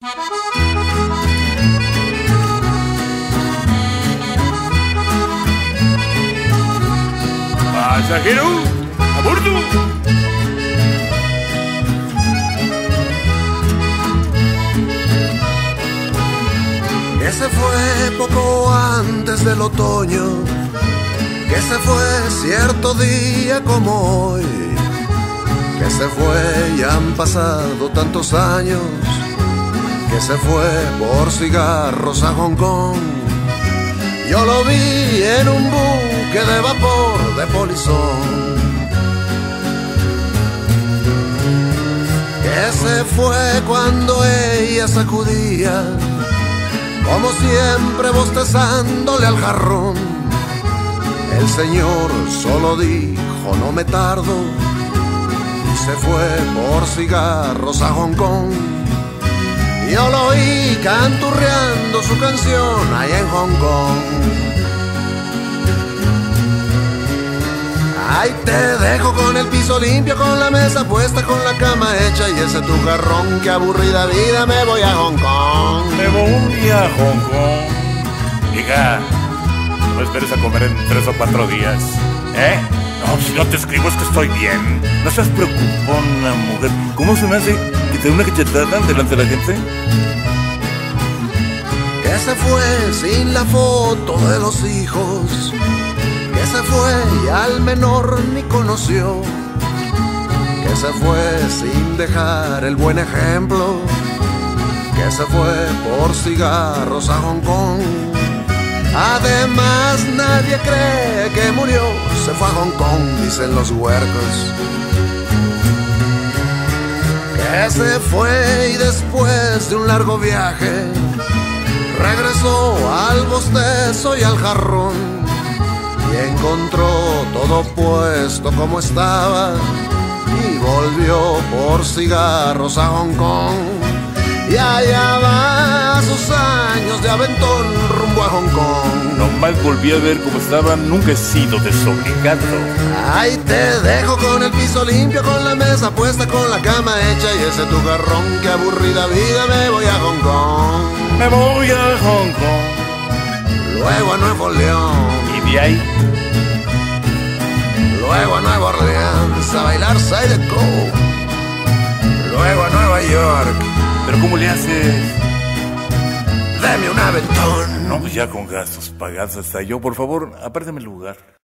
Pasajero, a bordo. Que se fue poco antes del otoño, que se fue cierto día como hoy, que se fue y han pasado tantos años, que se fue por cigarros a Hong Kong. Yo lo vi en un buque de vapor de polizón, que se fue cuando ella sacudía, como siempre bostezándole al jarrón. El señor solo dijo no me tardo y se fue por cigarros a Hong Kong. Yo lo oí canturreando su canción allá en Hong Kong. Ahí te dejo con el piso limpio, con la mesa puesta, con la cama hecha y ese tu jarrón. Qué aburrida vida, me voy a Hong Kong. Me voy a Hong Kong. Hija, no esperes a comer en 3 o 4 días. ¿Eh? No, si no te escribo es que estoy bien. No seas preocupona, mujer. ¿Cómo se me hace que te dé una cachetada delante de la gente? Que se fue sin la foto de los hijos, que se fue y al menor ni conoció, que se fue sin dejar el buen ejemplo, que se fue por cigarros a Hong Kong. Además nadie cree que murió, se fue a Hong Kong, dicen los huercos. Que se fue y después de un largo viaje regresó al bostezo y al jarrón, y encontró todo puesto como estaba y volvió por cigarros a Hong Kong. Y allá va a sus años de aventón rumbo a Hong Kong. Nomás volví a ver cómo estaba, nunca he sido desobligado. Ahí te dejo con el piso limpio, con la mesa puesta, con la cama hecha y ese tu jarrón. Qué aburrida vida, me voy a Hong Kong. Me voy a Hong Kong. Luego a Nuevo León. ¿Y de ahí? Luego a Nueva Orleans a bailar Zydeco. Luego a Nueva York. ¿Pero cómo le haces? Deme un aventón. No, pues ya con gastos pagados hasta yo. Por favor, apártame el lugar.